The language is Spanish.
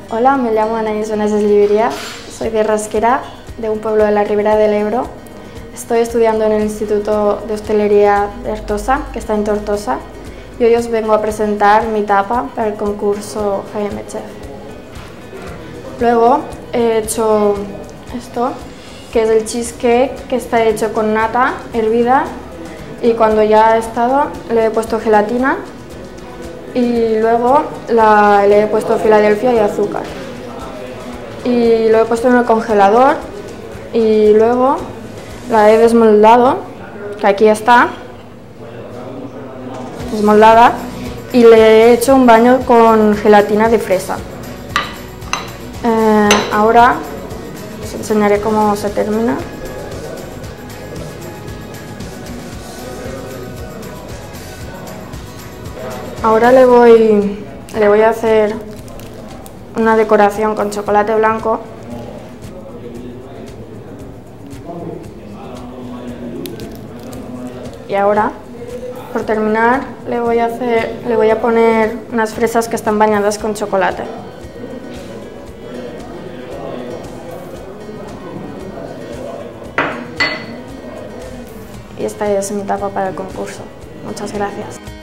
Hola, me llamo Anaís Benases Lliviria, soy de Rasquera, de un pueblo de la Ribera del Ebro. Estoy estudiando en el Instituto de Hostelería de Artosa, que está en Tortosa, y hoy os vengo a presentar mi tapa para el concurso GM Chef. Luego he hecho esto, que es el cheesecake, que está hecho con nata hervida, y cuando ya ha estado le he puesto gelatina y luego le he puesto Filadelfia y azúcar. Y lo he puesto en el congelador y luego la he desmoldado, que aquí está, desmoldada, y le he hecho un baño con gelatina de fresa. Ahora os enseñaré cómo se termina. Ahora le voy a hacer una decoración con chocolate blanco. Y ahora, por terminar, le voy a poner unas fresas que están bañadas con chocolate. Y esta es mi tapa para el concurso. Muchas gracias.